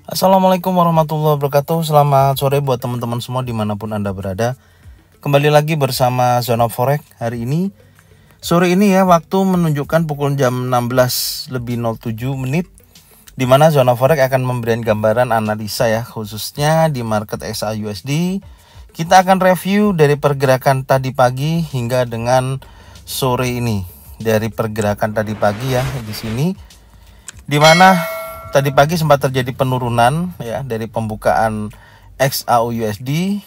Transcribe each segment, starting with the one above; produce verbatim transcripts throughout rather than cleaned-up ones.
Assalamualaikum warahmatullahi wabarakatuh. Selamat sore buat teman-teman semua dimanapun Anda berada. Kembali lagi bersama Zona Forex hari ini. Sore ini ya, waktu menunjukkan pukul jam enam belas lebih nol tujuh menit, di mana Zona Forex akan memberikan gambaran analisa ya, khususnya di market X A U S D. Kita akan review dari pergerakan tadi pagi hingga dengan sore ini. Dari pergerakan tadi pagi ya di sini, di mana tadi pagi sempat terjadi penurunan ya dari pembukaan X A U U S D,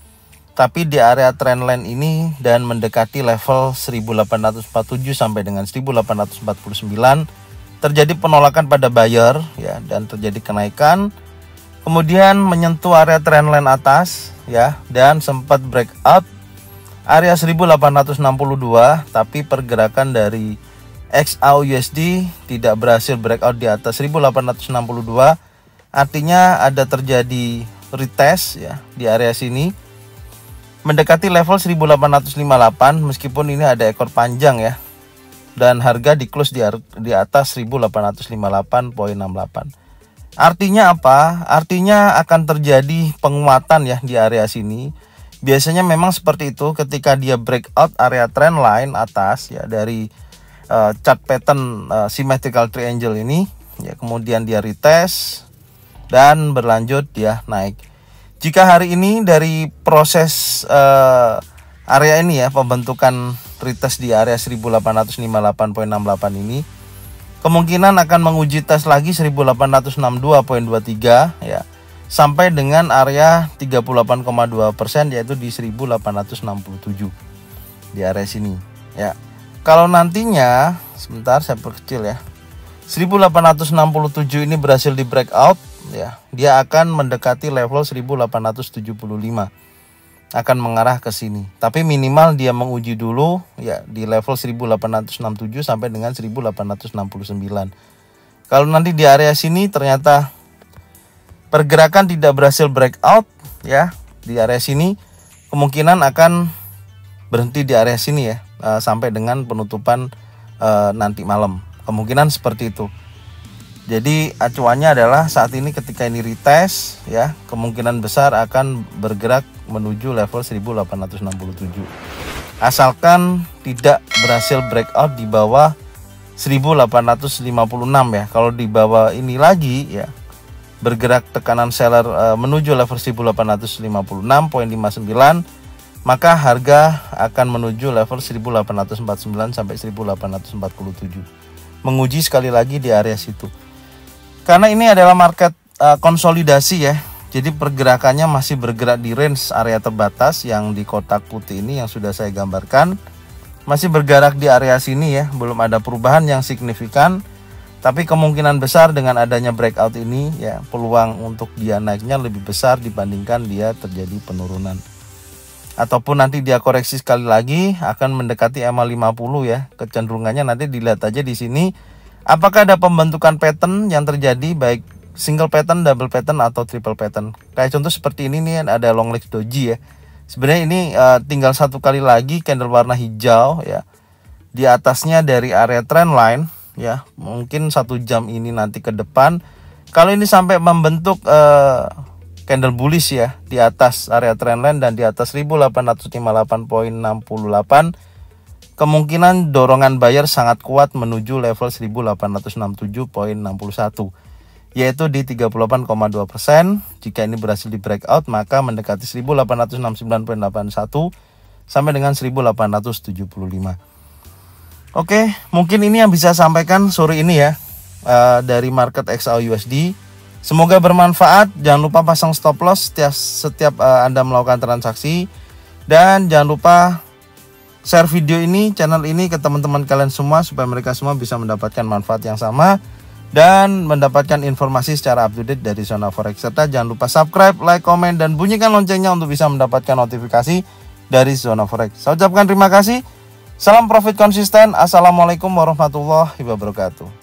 tapi di area trendline ini dan mendekati level seribu delapan ratus empat puluh tujuh sampai dengan seribu delapan ratus empat puluh sembilan terjadi penolakan pada buyer ya, dan terjadi kenaikan, kemudian menyentuh area trendline atas ya, dan sempat breakout area seribu delapan ratus enam puluh dua, tapi pergerakan dari X A U U S D tidak berhasil breakout di atas seribu delapan ratus enam puluh dua. Artinya ada terjadi retest ya di area sini mendekati level seribu delapan ratus lima puluh delapan, meskipun ini ada ekor panjang ya, dan harga di close di, di atas seribu delapan ratus lima puluh delapan koma enam delapan. Artinya apa? Artinya akan terjadi penguatan ya di area sini. Biasanya memang seperti itu ketika dia breakout area trendline atas ya dari Uh, chart pattern uh, symmetrical triangle ini ya, kemudian dia retest dan berlanjut dia naik. Jika hari ini dari proses uh, area ini ya, pembentukan retest di area seribu delapan ratus lima puluh delapan koma enam delapan ini, kemungkinan akan menguji tes lagi seribu delapan ratus enam puluh dua koma dua tiga ya, sampai dengan area tiga puluh delapan koma dua persen, yaitu di seribu delapan ratus enam puluh tujuh di area sini ya. Kalau nantinya, sebentar saya perkecil ya, seribu delapan ratus enam puluh tujuh ini berhasil di breakout ya, dia akan mendekati level seribu delapan ratus tujuh puluh lima, akan mengarah ke sini. Tapi minimal dia menguji dulu ya di level seribu delapan ratus enam puluh tujuh sampai dengan seribu delapan ratus enam puluh sembilan. Kalau nanti di area sini ternyata pergerakan tidak berhasil breakout ya di area sini, kemungkinan akan berhenti di area sini ya, uh, sampai dengan penutupan uh, nanti malam. Kemungkinan seperti itu. Jadi acuannya adalah saat ini ketika ini retest ya, kemungkinan besar akan bergerak menuju level seribu delapan ratus enam puluh tujuh. Asalkan tidak berhasil breakout di bawah seribu delapan ratus lima puluh enam ya. Kalau di bawah ini lagi ya, bergerak tekanan seller uh, menuju level seribu delapan ratus lima puluh enam koma lima sembilan, maka harga akan menuju level seribu delapan ratus empat puluh sembilan sampai seribu delapan ratus empat puluh tujuh. Menguji sekali lagi di area situ. Karena ini adalah market uh, konsolidasi ya. Jadi pergerakannya masih bergerak di range area terbatas yang di kotak putih ini yang sudah saya gambarkan. Masih bergerak di area sini ya, belum ada perubahan yang signifikan. Tapi kemungkinan besar dengan adanya breakout ini ya, peluang untuk dia naiknya lebih besar dibandingkan dia terjadi penurunan. Ataupun nanti dia koreksi sekali lagi akan mendekati M A lima puluh ya. Kecenderungannya nanti dilihat aja di sini apakah ada pembentukan pattern yang terjadi, baik single pattern, double pattern atau triple pattern. Kayak contoh seperti ini nih, ada long leg doji ya. Sebenarnya ini uh, tinggal satu kali lagi candle warna hijau ya. Di atasnya dari area trend line ya. Mungkin satu jam ini nanti ke depan, kalau ini sampai membentuk uh, candle bullish ya di atas area trendline dan di atas seribu delapan ratus lima puluh delapan koma enam delapan, kemungkinan dorongan buyer sangat kuat menuju level seribu delapan ratus enam puluh tujuh koma enam satu, yaitu di tiga puluh delapan koma dua persen. Jika ini berhasil di breakout, maka mendekati seribu delapan ratus enam puluh sembilan koma delapan satu sampai dengan seribu delapan ratus tujuh puluh lima. Oke, mungkin ini yang bisa saya sampaikan sore ini ya, uh, dari market X A U U S D. Semoga bermanfaat. Jangan lupa pasang stop loss setiap, setiap uh, Anda melakukan transaksi. Dan jangan lupa share video ini, channel ini ke teman-teman kalian semua, supaya mereka semua bisa mendapatkan manfaat yang sama dan mendapatkan informasi secara up to date dari Zona Forex. Serta jangan lupa subscribe, like, komen, dan bunyikan loncengnya untuk bisa mendapatkan notifikasi dari Zona Forex. Saya ucapkan terima kasih. Salam profit konsisten. Assalamualaikum warahmatullahi wabarakatuh.